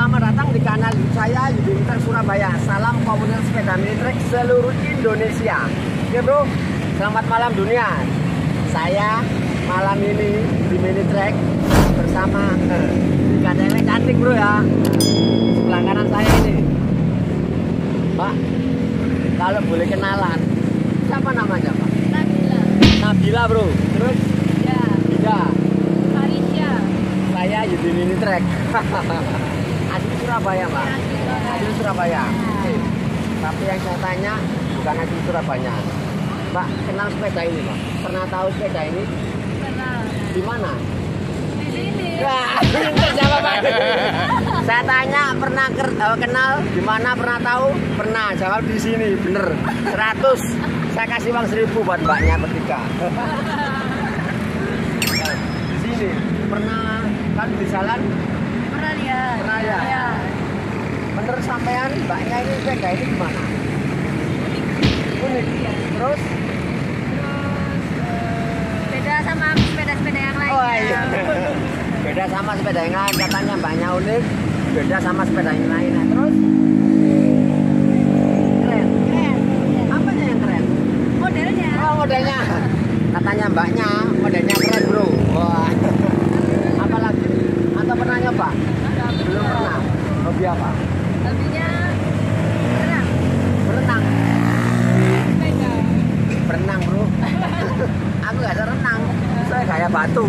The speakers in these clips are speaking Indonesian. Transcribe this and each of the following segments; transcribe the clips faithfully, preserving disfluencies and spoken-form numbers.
Selamat datang di kanal saya Yudi Mitra Surabaya. Salam komunitas sepeda mini trek seluruh Indonesia. Oke bro, selamat malam dunia. Saya malam ini di mini trek bersama eh, gadanya cantik bro ya. Sebelah kanan saya ini, Mbak. Kalau boleh kenalan, siapa namanya Pak? Nabila. Nabila bro. Terus? Ya. Ya. Marisha. Saya Yudi Mini Trek. Asli Surabaya, Mbak. Asli Surabaya. Oke. Tapi yang saya tanya bukan asli Surabaya. Mbak, kenal sepeda ini, Mbak? Pernah tahu sepeda ini? Kenal. Di mana? Di sini. Wah, pintar jawaban. Saya tanya pernah ker- uh, kenal di mana, pernah tahu? Pernah. Jawab di sini, bener. seratus. Saya kasih uang seribu buat mbaknya bertiga. Di sini pernah kan di jalan? Pernah lihat. Pernah ya? Ya. Bener sampean mbaknya ini sepeda ini gimana? Unik. Terus? Terus eh, beda sama sepeda-sepeda yang lain. Oh iya. Beda sama sepeda yang lain, katanya mbaknya unik. Beda sama sepeda yang lain. Nah, terus? Keren. Keren. Apanya yang keren? Modelnya. Oh modelnya. Katanya mbaknya modelnya keren bro. Wah. Apalagi? Atau pernah nyoba? Belum pernah. Hobi apa? Hobinya berenang. Berenang. Sepeda. Berenang bro. Aku gak ada renang. Saya kayak batu.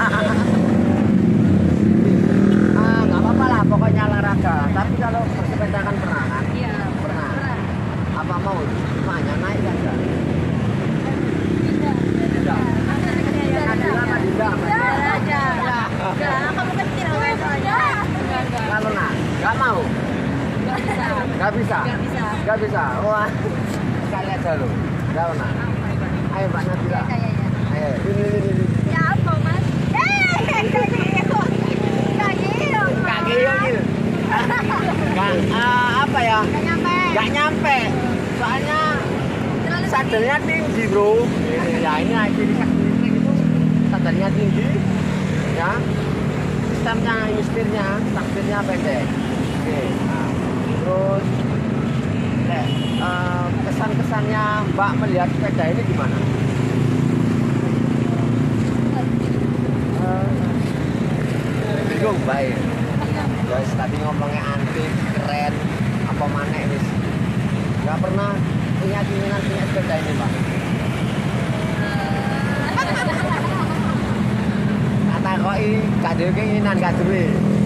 Ah, nggak apa-apa lah, pokoknya olahraga. Tapi kalau bersepeda kan pernah kan? Iya. Pernah. Pernah. Apa mau? Makanya naik kan enggak? Tidak. Tidak. Nabila mah tidak. Tidak aja. Ya. Udah, kamu kecil kan soalnya. Kalau nah, nggak mau? Nggak bisa. Nggak bisa? Nggak bisa. Nggak bisa? Wah, sekali aja lo. Kalau nah, ayo Mbak Nabila. Ya, ya, ya. Ayo, ini, ini, ini. Ya apa mas? Eh, kaki yuk. Kaki yuk. Kaki yuk gitu. Nggak, ah, apa ya? Nggak nyampe. Nggak nyampe. Soalnya Terlalu sadelnya tinggi bro. Ya ini ciri khas listrik itu sadelnya tinggi. Ya. Sistemnya, setirnya, takdirnya pendek. Oke. Nah, terus eh, eh, kesan-kesannya Mbak melihat sepeda ini gimana? Eh, bingung baik. Guys, tadi ngomongnya antik, keren, apa mana ini? Nggak pernah punya keinginan punya sepeda ini, Pak. Kata koi, gak ada keinginan, gak duwe.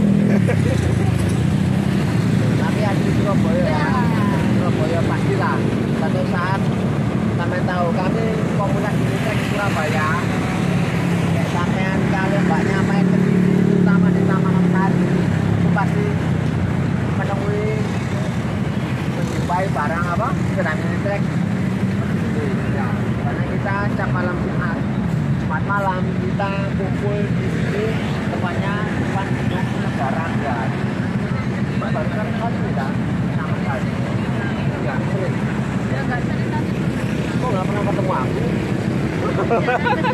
Tapi asli Surabaya, ya. Surabaya pastilah. Satu saat sampai tahu kami komunitas mini trek Surabaya. Kayak sampean kalau mbaknya main ke sini, terutama di Taman Sari, itu pasti menemui menjumpai barang apa? Sepeda mini trek. Ya, karena kita setiap malam Jumat, Jumat malam kita kumpul di sini, tempatnya depan gedung negara Anggar. Baru kan kan kita sama sekali. Ya, sering. Ya nggak sering tapi Kok nggak pernah ketemu aku? jarang